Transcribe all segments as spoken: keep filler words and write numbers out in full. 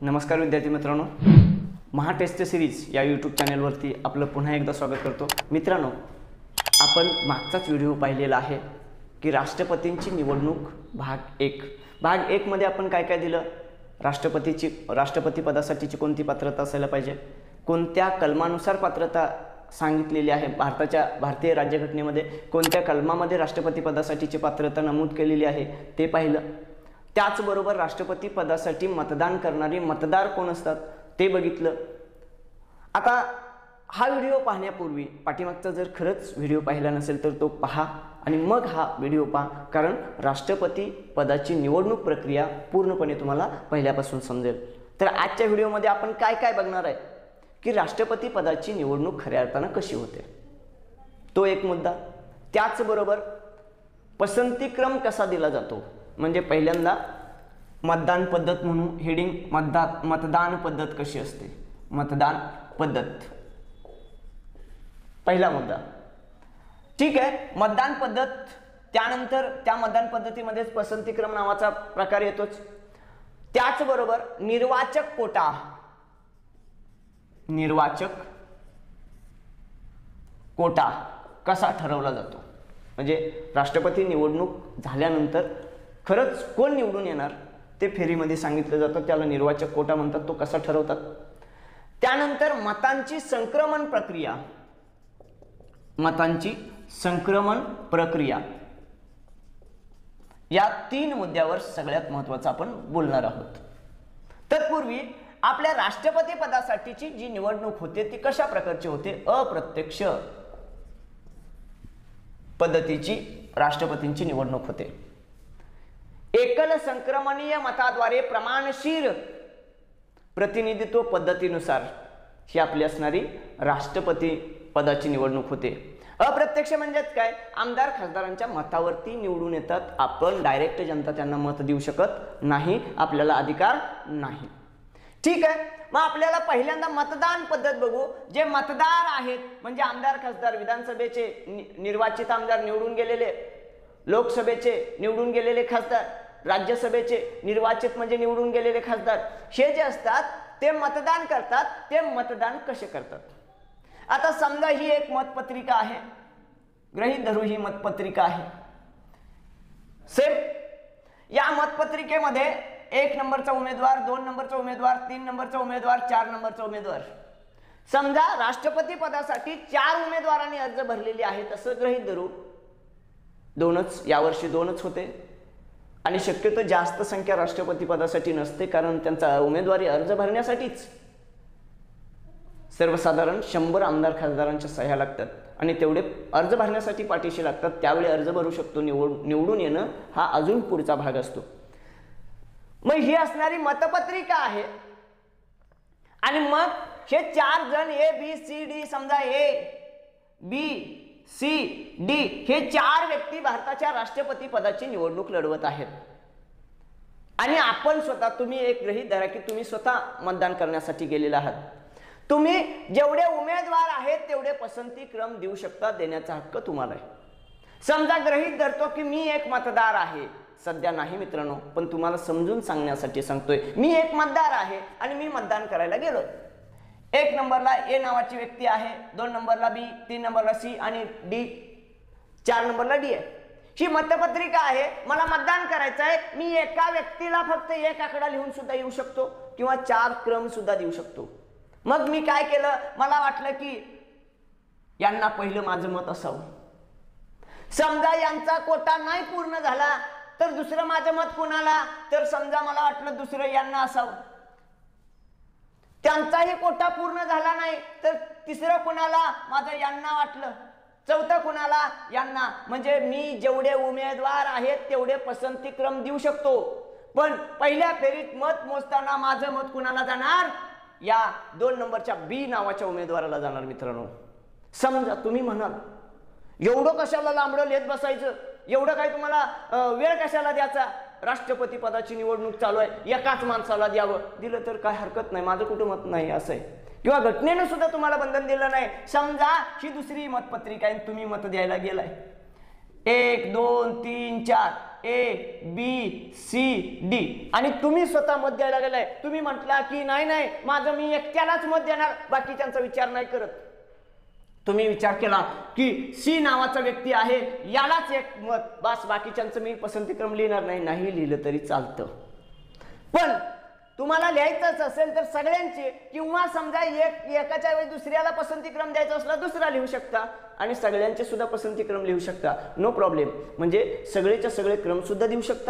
नमस्कार विद्यार्थी मित्रांनो, महा टेस्ट सिरीज या यूट्यूब चॅनलवरती आपलं पुन्हा एकदा स्वागत करतो। मित्रांनो, आपण मागचाच व्हिडिओ पाहिलेला आहे की राष्ट्रपतींची निवडणूक भाग एक भाग एक मध्ये आपण काय काय दिलं, राष्ट्रपतीची राष्ट्रपती पदासाठीची कोणती पात्रता असायला पाहिजे, कोणत्या कलमानुसार पात्रता सांगितलेली आहे, भारताच्या भारतीय राज्यघटनेमध्ये कोणत्या कलमामध्ये राष्ट्रपती पदासाठीची पात्रता नमूद केलेली आहे ते पाहिलं। त्याचबरोबर राष्ट्रपती पदासाठी मतदान करणारे मतदार कोण असतात ते बघितलं। आता हा व्हिडिओ पाहण्यापूर्वी पाठीमागचा जर खरंच व्हिडिओ पाहिला नसेल तर तो पहा आणि मग हा व्हिडिओ पहा, कारण राष्ट्रपती पदाची निवडणूक प्रक्रिया पूर्णपणे तुम्हाला पहिल्यापासून समजेल। तर आजच्या व्हिडिओमध्ये आपण काय काय बघणार आहे की राष्ट्रपती पदाची निवडणूक खऱ्या अर्थाने कशी होते, तो एक मुद्दा। त्याचबरोबर पसंतीक्रम कसा दिला जातो, म्हणजे पहिल्यांदा मतदान पद्धत म्हणून हेडिंग मतदान मतदान पद्धत कशी असते, मतदान पद्धत पहिला मुद्दा। ठीक आहे, मतदान पद्धत, त्यानंतर त्या मतदान पद्धतीमध्येच पसंतीक्रम नावाचा प्रकार येतोच। त्याचबरोबर निर्वाचक कोटा, निर्वाचक कोटा कसा ठरवला जातो, म्हणजे राष्ट्रपती निवडणूक झाल्यानंतर खरंच कोण निवडून येणार ते फेरीमध्ये सांगितलं जातं, त्याला निर्वाचक कोटा म्हणतात, तो कसा ठरवतात। त्यानंतर मतांची संक्रमण प्रक्रिया, मतांची संक्रमण प्रक्रिया या तीन मुद्द्यावर सगळ्यात महत्त्वाचं आपण बोलणार आहोत। तत्पूर्वी आपल्या राष्ट्रपती पदासाठीची जी निवडणूक होते ती कशा प्रकारची होते, अप्रत्यक्ष पद्धतीची राष्ट्रपतींची निवडणूक होते। एकल संक्रमणीय मताद्वारे प्रमाणशीर प्रतिनिधित्व पद्धतीनुसार ही आपली असणारी राष्ट्रपती पदाची निवडणूक होते। अप्रत्यक्ष म्हणजेच काय, आमदार खासदारांच्या मतावरती निवडून येतात, आपण डायरेक्ट जनता त्यांना मत देऊ शकत नाही, आपल्याला अधिकार नाही। ठीक आहे, मग आपल्याला पहिल्यांदा मतदान पद्धत बघू। जे मतदार आहेत म्हणजे आमदार खासदार, विधानसभेचे निर्वाचित आमदार निवडून गेलेले, लोकसभेचे निवडून गेलेले खासदार, राज्यसभेचे निर्वाचित म्हणजे निवडून गेलेले खासदार, हे जे असतात ते मतदान करतात। ते मतदान कसे करतात, आता समजा ही एक मतपत्रिका आहे, गृहीत धरू ही मतपत्रिका आहे। सेम या मतपत्रिकेमध्ये एक नंबरचा उमेदवार, दोन नंबरचा उमेदवार, तीन नंबरचा उमेदवार, चार नंबरचा उमेदवार। समजा राष्ट्रपती पदासाठी चार उमेदवारांनी अर्ज भरलेले आहेत असं गृहीत धरू, दोनच यावर्षी दोनच होते आणि शक्यतो जास्त संख्या राष्ट्रपती पदासाठी नसते, कारण त्यांचा उमेदवारी अर्ज भरण्यासाठीच सर्वसाधारण शंभर आमदार खासदारांच्या सह्या लागतात आणि तेवढे अर्ज भरण्यासाठी पाठीशी लागतात, त्यावेळी अर्ज भरू शकतो। निवड निवडून येणं हा अजून पुढचा भाग असतो। मग ही असणारी मतपत्रिका आहे आणि मग हे चार जण ए बी सी डी, समजा ए बी सी डी हे चार व्यक्ती भारताच्या राष्ट्रपती पदाची निवडणूक लढवत आहेत आणि आपण स्वतः, तुम्ही एक गृहीत धरा की तुम्ही स्वतः मतदान करण्यासाठी गेलेला आहात, तुम्ही जेवढे उमेदवार आहेत तेवढे पसंती क्रम देऊ शकता, देण्याचा हक्क तुम्हाला आहे। समजा गृहीत धरतो की मी एक मतदार आहे, सध्या नाही मित्रांनो, पण तुम्हाला समजून सांगण्यासाठी सांगतोय, मी एक मतदार आहे आणि मी मतदान करायला गेलो। एक नंबरला ए नावाची व्यक्ती आहे, दोन नंबरला बी, तीन नंबरला सी आणि डी, चार नंबरला डी आहे। ही मतपत्रिका आहे, मला मतदान करायचं आहे, मी एका व्यक्तीला फक्त एक आकडा लिहून सुद्धा येऊ शकतो किंवा चार क्रम सुद्धा देऊ शकतो। मग मी काय केलं, मला वाटलं की यांना पहिलं माझं मत असावं। समजा यांचा कोटा नाही पूर्ण झाला तर दुसरं माझं मत कोणाला, तर समजा मला वाटलं दुसरं यांना असावं। त्यांचाही कोटा पूर्ण झाला नाही तर तिसरं कोणाला, माझं यांना वाटलं, चौथं कोणाला, यांना। म्हणजे मी जेवढे उमेदवार आहेत तेवढे पसंतीक्रम देऊ शकतो, पण पहिल्या फेरीत मत मोजताना माझं मत कुणाला जाणार, या दोन नंबरच्या बी नावाच्या उमेदवाराला जाणार। मित्रांनो, समजा तुम्ही म्हणाल एवढं कशाला लांबडं लिहित बसायचं, एवढं काय तुम्हाला वेळ कशाला द्यायचा, राष्ट्रपती पदाची निवडणूक चालू आहे, एकाच माणसाला द्यावं, दिलं तर काय हरकत नाही, माझं कुठं मत नाही असं आहे, किंवा घटनेनं सुद्धा तुम्हाला बंधन दिलं नाही। समजा ही दुसरी मतपत्रिका आहे, तुम्ही मत द्यायला गेलाय, एक दोन तीन चार, ए बी सी डी आणि तुम्ही स्वतः मत द्यायला गेलाय. तुम्ही म्हटला की नाही नाही माझं मी एकट्यालाच मत देणार, बाकीच्यांचा विचार नाही करत. तुम्ही विचार केला की सी नावाचा व्यक्ती आहे यालाच एक मत, बस बाकीच्यांचं मी पसंतीक्रम लिहिणार नाही. नाही लिहिलं तरी चालतं, पण तुम्हाला लिहायचंच असेल तर सगळ्यांचे, किंवा समजा एक एकाच्या वेळी दुसऱ्याला पसंतीक्रम द्यायचा असला दुसरा लिहू शकता आणि सगळ्यांचे सुद्धा पसंतीक्रम लिहू शकता, नो प्रॉब्लेम. म्हणजे सगळेच्या सगळे क्रम सुद्धा देऊ शकता,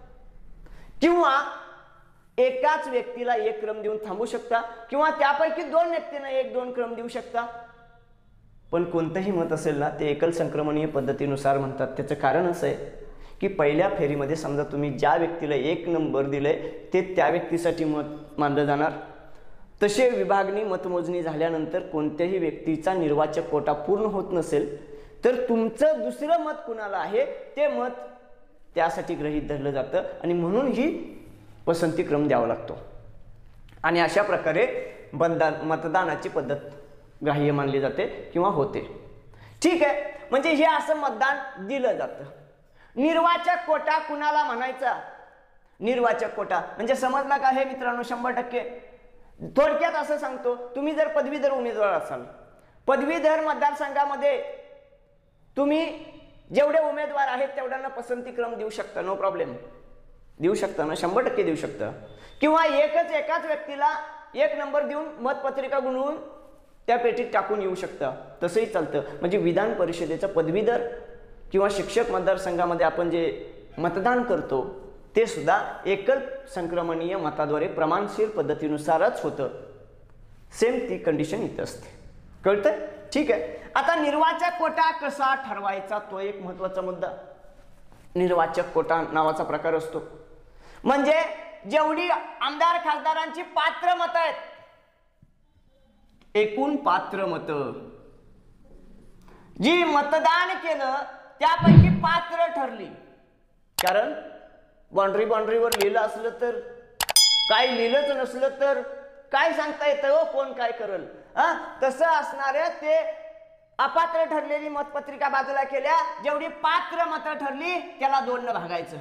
किंवा एकाच व्यक्तीला एक क्रम देऊन थांबू शकता, किंवा त्यापैकी दोन व्यक्तींना एक दोन क्रम देऊ शकता. पण कोणतंही मत असेल ना ते एकल संक्रमणीय पद्धतीनुसार म्हणतात. त्याचं कारण असं आहे की पहिल्या फेरीमध्ये समजा तुम्ही ज्या व्यक्तीला एक नंबर दिले ते त्या व्यक्तीसाठी मत मानलं जाणार. तसे विभागणी मतमोजणी झाल्यानंतर कोणत्याही व्यक्तीचा निर्वाचक कोटा पूर्ण होत नसेल तर तुमचं दुसरं मत कुणाला आहे ते मत त्यासाठी गृहीत धरलं जातं आणि म्हणून ही पसंतीक्रम द्यावा लागतो. आणि अशा प्रकारे मतदान मतदानाची पद्धत ग्राह्य मानली जाते किंवा होते. ठीक आहे, म्हणजे हे असं मतदान दिलं जातं. निर्वाचक कोटा कुणाला म्हणायचा? निर्वाचक कोटा म्हणजे समजला का हे मित्रांनो? शंभर टक्के थोडक्यात असं सांगतो, तुम्ही जर पदवीधर उमेदवार असाल, पदवीधर मतदारसंघामध्ये तुम्ही जेवढे उमेदवार आहेत तेवढ्यांना पसंतीक्रम देऊ शकता, नो प्रॉब्लेम. देऊ शकता ना, शंभर टक्के देऊ शकता. किंवा एकच एकाच व्यक्तीला एक नंबर देऊन मतपत्रिका गुणवून त्या पेटीत टाकून येऊ शकता, तसंही चालतं. म्हणजे विधान परिषदेचा पदवीधर किंवा शिक्षक मतदारसंघामध्ये आपण जे मतदान करतो ते सुद्धा एकल संक्रमणीय मताद्वारे प्रमाणशीर पद्धतीनुसारच होतं. सेम ती कंडिशन इथं असते. कळतंय? ठीक आहे. आता निर्वाचक कोटा कसा ठरवायचा तो एक महत्त्वाचा मुद्दा. निर्वाचक कोटा नावाचा प्रकार असतो म्हणजे जेवढी आमदार खासदारांची पात्र मतं आहेत, एकूण पात्र मतं जी मतदान केलं त्यापैकी पात्र ठरली. कारण बाउंड्री बाउंड्रीवर लिहिलं असलं तर काय, लिहिलंच नसलं तर काय सांगता येतं हो कोण काय करल. हा, तसं असणारे ते अपात्र ठरलेली मतपत्रिका बाजूला केल्या, जेवढी पात्र मतं ठरली त्याला दोन न भागायचं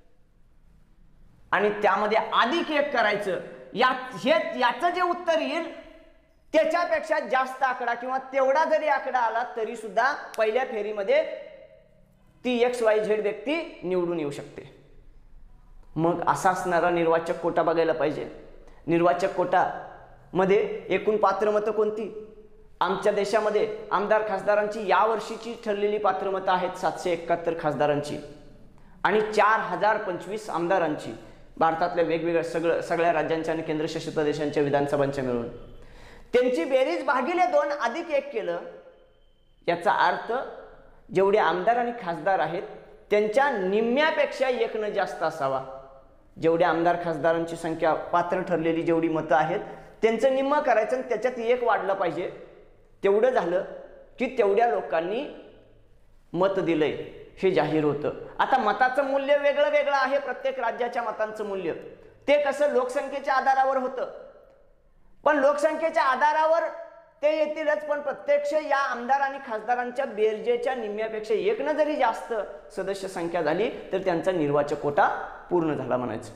आणि त्यामध्ये अधिक एक करायचं. या हे याचं जे उत्तर येईल त्याच्यापेक्षा जास्त आकडा किंवा तेवढा जरी आकडा आला तरी सुद्धा पहिल्या फेरीमध्ये ती एक्स वाय झेड व्यक्ती निवडून येऊ शकते. मग असा असणारा निर्वाचक कोटा बघायला पाहिजे. निर्वाचक कोटा मध्ये एकूण पात्र मतं कोणती? आमच्या देशामध्ये आमदार खासदारांची या वर्षीची ठरलेली पात्र मतं आहेत सातशे एकाहत्तर खासदारांची आणि चार हजार पंचवीस आमदारांची, भारतातल्या वेगवेगळ्या सगळं सगळ्या राज्यांच्या आणि केंद्रशासित प्रदेशांच्या विधानसभांच्या मिळून. त्यांची बेरीज भागिले दोन अधिक एक केलं, याचा अर्थ जेवढे आमदार आणि खासदार आहेत त्यांच्या निम्म्यापेक्षा एक न जास्त असावा. जेवढे आमदार खासदारांची संख्या पात्र ठरलेली जेवढी मतं आहेत त्यांचं निम्म करायचं आणि त्याच्यात एक वाढलं पाहिजे. तेवढं झालं की तेवढ्या लोकांनी मत दिलंय हे जाहीर होतं. आता मताचं मूल्य वेगळं वेगळं आहे, प्रत्येक राज्याच्या मतांचं मूल्य. ते कसं लोकसंख्येच्या आधारावर होतं, पण लोकसंख्येच्या आधारावर ते येतीलच, पण प्रत्यक्ष या आमदार आणि खासदारांच्या बेरजेच्या निम्म्यापेक्षा एक न जरी जास्त सदस्य संख्या झाली तर त्यांचा निर्वाचक कोटा पूर्ण झाला म्हणायचं.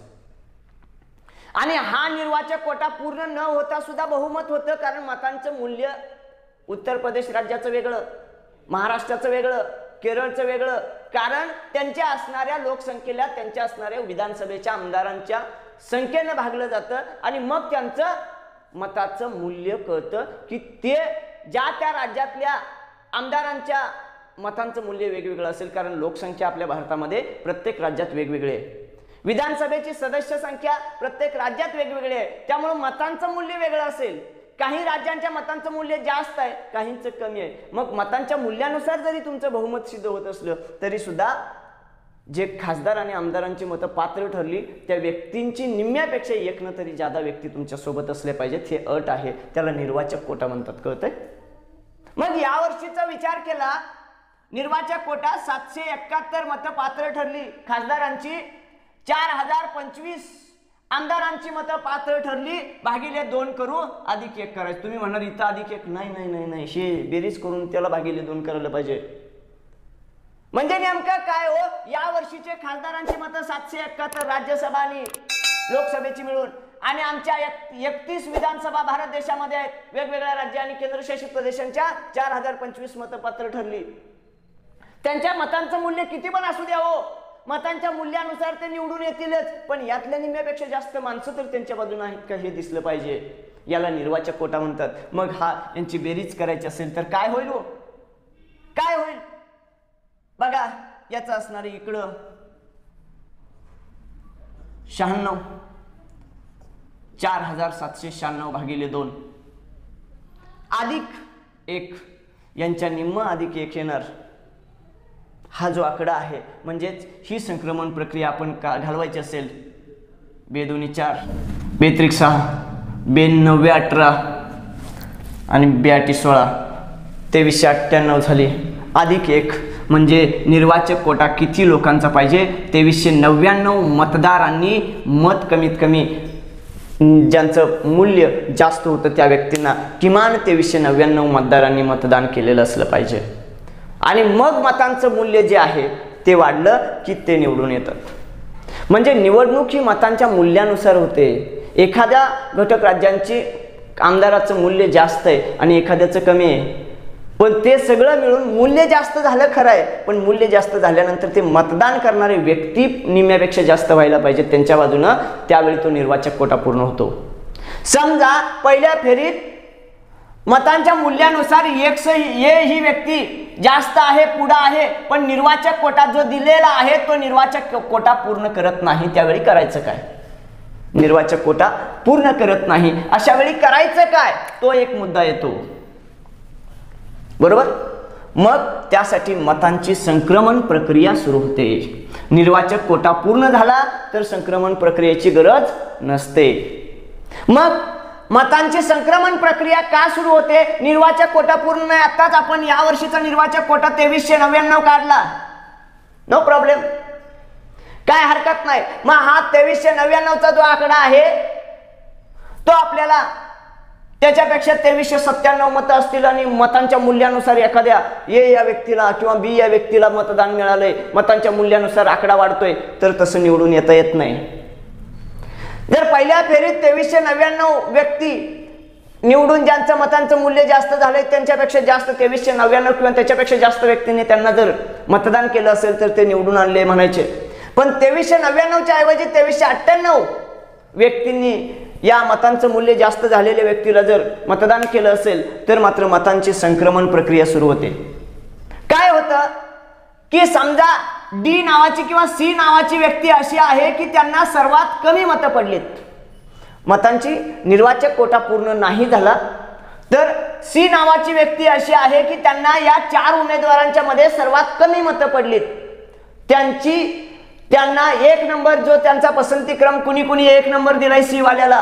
आणि हा निर्वाचक कोटा पूर्ण न होता सुद्धा बहुमत होतं, कारण मतांचं मूल्य उत्तर प्रदेश राज्याचं वेगळं, महाराष्ट्राचं वेगळं, केरळचं वेगळं, कारण त्यांच्या असणाऱ्या लोकसंख्येला त्यांच्या असणाऱ्या विधानसभेच्या आमदारांच्या संख्येनं भागलं जातं आणि मग त्यांचं मताचं मूल्य कळतं की ते ज्या त्या राज्यातल्या आमदारांच्या मतांचं मूल्य वेगवेगळं असेल, कारण लोकसंख्या आपल्या भारतामध्ये प्रत्येक राज्यात वेगवेगळी आहे, विधानसभेची सदस्य संख्या प्रत्येक राज्यात वेगवेगळी आहे, त्यामुळे मतांचं मूल्य वेगळं असेल. काही राज्यांच्या मतांचं मूल्य जास्त आहे, काहींचं कमी आहे. मग मतांच्या मूल्यानुसार जरी तुमचं बहुमत सिद्ध होत असलं तरी सुद्धा जे खासदार आणि आमदारांची मतं पात्र ठरली त्या व्यक्तींची निम्म्यापेक्षा एक न तरी जादा व्यक्ती तुमच्या सोबत असले पाहिजेत, हे अट आहे. त्याला निर्वाचक कोटा म्हणतात. कळतंय? मग या वर्षीचा विचार केला, निर्वाचक कोटा सातशे एकाहत्तर मतं पात्र ठरली खासदारांची, चार हजार पंचवीस आमदारांची मतं पात्र ठरली, भागिले दोन करू अधिक एक करायचं. तुम्ही म्हणणार इथं अधिक एक नाही नाही नाही नाही हे बेरीज करून त्याला भागिले दोन करायला पाहिजे. म्हणजे नेमकं काय हो, या वर्षीचे खासदारांची मतं सातशे एकाहत्तर राज्यसभा आणि लोकसभेची मिळून, आणि आमच्या एकतीस विधानसभा भारत देशामध्ये आहेत, वेगवेगळ्या राज्य आणि केंद्रशासित प्रदेशांच्या चार हजार पंचवीस मतपत्र ठरली. त्यांच्या मतांचं मूल्य किती पण असू द्या हो, मतांच्या मूल्यानुसार ते निवडून येतीलच, पण यातल्या निम्म्यापेक्षा जास्त माणसं तर त्यांच्या बाजूने आहेत का हे दिसलं पाहिजे. याला निर्वाचक कोटा म्हणतात. मग हा यांची बेरीज करायची असेल तर काय होईल हो, काय होईल बघा. याचं असणार इकडं शहाण्णव, चार हजार सातशे शहाण्णव भागिले दोन अधिक एक, यांच्या निम्म अधिक एक येणार. हा जो आकडा आहे म्हणजेच ही संक्रमण प्रक्रिया आपण का घालवायची असेल, बेदोनी चार, बेत्रिक सहा, बेनव्वे अठरा आणि बेआठी सोळा, तेवीसशे अठ्ठ्याण्णव झाली. अधिक एक म्हणजे निर्वाचक कोटा किती लोकांचा पाहिजे, तेवीसशे नव्याण्णव मतदारांनी मत कमीत कमी ज्यांचं मूल्य जास्त होतं त्या व्यक्तींना किमान तेवीसशे नव्याण्णव मतदारांनी मतदान केलेलं असलं पाहिजे. आणि मग मतांचं मूल्य जे आहे ते वाढलं की ते निवडून येतात. म्हणजे निवडणूक ही मतांच्या मूल्यानुसार होते. एखाद्या घटक राज्यांची आमदाराचं मूल्य जास्त आहे आणि एखाद्याचं कमी आहे, पण ते सगळं मिळून मूल्य जास्त झालं खरं आहे, पण मूल्य जास्त झाल्यानंतर ते मतदान करणारे व्यक्ती निम्म्यापेक्षा जास्त व्हायला पाहिजे त्यांच्या बाजूनं, त्यावेळी तो निर्वाचक कोटा पूर्ण होतो. समजा पहिल्या फेरीत मतांच्या मूल्यानुसार एक ये ही व्यक्ती जास्त आहे, पुढे आहे, पण निर्वाचक कोटा जो दिलेला आहे तो निर्वाचक कोटा पूर्ण करत नाही, त्यावेळी करायचं काय. निर्वाचक कोटा पूर्ण करत नाही अशा वेळी करायचं काय, तो एक मुद्दा येतो. बरोबर. मग त्यासाठी मतांची संक्रमण प्रक्रिया सुरू होते. निर्वाचक कोटा पूर्ण झाला तर संक्रमण प्रक्रियेची गरज नसते. मग मतांची संक्रमण प्रक्रिया का सुरू होते, निर्वाचक कोटा पूर्ण नाही. आताच आपण या वर्षीचा निर्वाचक कोटा तेवीसशे नव्याण्णव काढला, नो प्रॉब्लेम, काय हरकत नाही. मग हा तेवीसशे नव्याण्णवचा जो आकडा आहे तो आपल्याला त्याच्यापेक्षा तेवीसशे सत्त्याण्णव मतं असतील आणि मतांच्या मूल्यानुसार एखाद्या ए या व्यक्तीला किंवा बी या व्यक्तीला मतदान मिळालंय, मतांच्या मूल्यानुसार आकडा वाढतोय, तर तसं निवडून येता येत नाही. जर पहिल्या फेरीत तेवीसशे नव्याण्णव व्यक्ती निवडून ज्यांचं मतांचं मूल्य जास्त झालंय त्यांच्यापेक्षा जास्त तेवीसशे नव्याण्णव किंवा त्याच्यापेक्षा जास्त व्यक्तींनी त्यांना जर मतदान केलं असेल तर ते निवडून आणले म्हणायचे. पण तेवीसशे नव्याण्णवच्या ऐवजी तेवीसशे अठ्ठ्याण्णव व्यक्तींनी या मतांचं मूल्य जास्त झालेल्या व्यक्तीला जर मतदान केलं असेल तर मात्र मतांची संक्रमण प्रक्रिया सुरू होते. काय होतं की समजा डी नावाची किंवा सी नावाची व्यक्ती अशी आहे की त्यांना सर्वात कमी मतं पडलीत, मतांची निर्वाचक कोटा पूर्ण नाही झाला, तर सी नावाची व्यक्ती अशी आहे की त्यांना या चार उमेदवारांच्या मध्ये सर्वात कमी मतं पडलीत, त्यांची त्यांना एक नंबर जो त्यांचा पसंतीक्रम कुणी कुणी एक नंबर दिलाय सी वाल्याला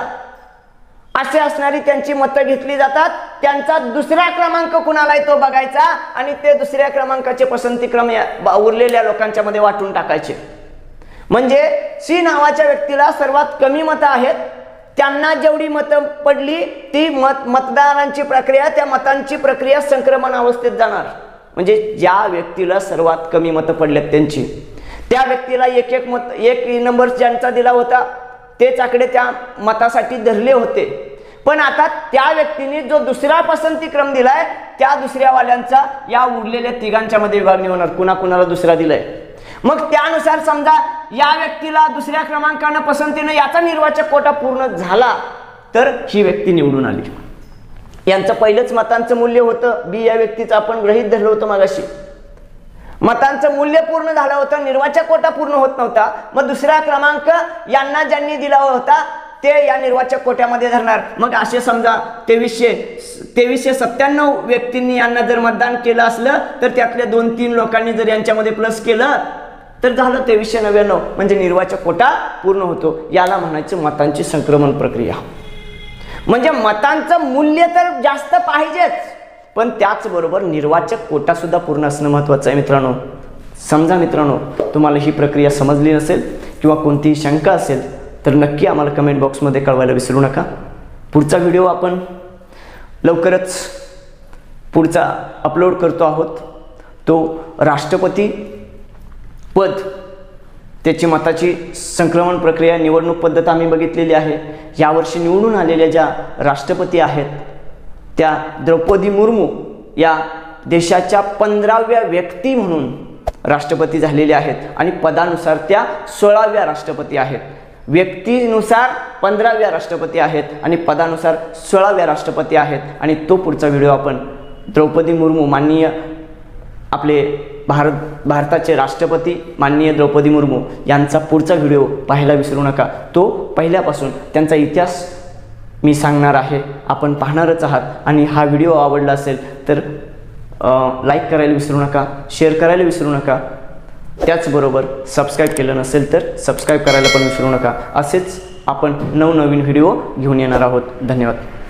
असे असणारी त्यांची मतं घेतली जातात. त्यांचा दुसरा क्रमांक कुणाला आहे तो बघायचा आणि ते दुसऱ्या क्रमांकाचे पसंतीक्रम उरलेल्या लोकांच्या मध्ये वाटून टाकायचे. म्हणजे सी नावाच्या व्यक्तीला सर्वात कमी मतं आहेत, त्यांना जेवढी मतं पडली ती मत मतदारांची प्रक्रिया त्या मतांची प्रक्रिया संक्रमण अवस्थेत जाणार. म्हणजे ज्या व्यक्तीला सर्वात कमी मतं पडल्यात त्यांची त्या व्यक्तीला एक एक मत एक नंबर ज्यांचा दिला होता तेच आकडे त्या मतासाठी धरले होते. पण आता त्या व्यक्तीने जो दुसरा पसंतीक्रम दिलाय त्या दुसऱ्या वाल्यांचा या उरलेल्या तिघांच्या मध्ये विभागणी होणार, कुणा कुणाला दुसरा दिलाय. मग त्यानुसार समजा या व्यक्तीला दुसऱ्या क्रमांकाने पसंतीने याचा निर्वाचक कोटा पूर्ण झाला तर ही व्यक्ती निवडून आली. यांचं पहिलंच मतांचं मूल्य होतं, बी या व्यक्तीचं आपण गृहीत धरलं होतं मागाशी, मतांचं मूल्य पूर्ण झालं होतं, निर्वाचक कोटा पूर्ण होत नव्हता. मग दुसरा क्रमांक यांना ज्यांनी दिला होता ते या निर्वाचक कोट्यामध्ये धरणार. मग असे समजा तेवीसशे तेवीसशे सत्त्याण्णव व्यक्तींनी यांना जर मतदान केलं असलं तर त्यातल्या दोन तीन लोकांनी जर यांच्यामध्ये प्लस केलं तर झालं तेवीसशे नव्याण्णव, म्हणजे निर्वाचक कोटा पूर्ण होतो. याला म्हणायचं मतांची संक्रमण प्रक्रिया. म्हणजे मतांचं मूल्य तर जास्त पाहिजेच, पण त्याचबरोबर निर्वाचक कोटा सुद्धा पूर्ण असणं महत्त्वाचं आहे. मित्रांनो समजा, मित्रांनो तुम्हाला ही प्रक्रिया समजली नसेल किंवा कोणतीही शंका असेल तर नक्की आम्हाला कमेंट बॉक्समध्ये कळवायला विसरू नका. पुढचा व्हिडिओ आपण लवकरच पुढचा अपलोड करतो आहोत. तो राष्ट्रपती पद, त्याची मताची संक्रमण प्रक्रिया, निवडणूक पद्धत आम्ही बघितलेली आहे. यावर्षी निवडून आलेल्या ज्या राष्ट्रपती आहेत त्या द्रौपदी मुर्मू या देशाच्या पंधराव्या व्यक्ती म्हणून राष्ट्रपती झालेल्या आहेत आणि पदानुसार त्या सोळाव्या राष्ट्रपती आहेत. व्यक्तीनुसार पंधराव्या राष्ट्रपती आहेत आणि पदानुसार सोळाव्या राष्ट्रपती आहेत. आणि तो पुढचा व्हिडिओ आपण द्रौपदी मुर्मू माननीय आपले भारत भारताचे राष्ट्रपती माननीय द्रौपदी मुर्मू यांचा पुढचा व्हिडिओ पाहायला विसरू नका. तो पहिल्यापासून त्यांचा इतिहास मी सांगणार आहे, आपण पाहणारच आहात. आणि हा व्हिडिओ आवडला असेल तर लाईक करायला विसरू नका, शेअर करायला विसरू नका. त्याचबरोबर सबस्क्राईब केलं नसेल तर सबस्क्राईब करायला पण विसरू नका. असेच आपण नवनवीन व्हिडिओ घेऊन येणार आहोत. धन्यवाद.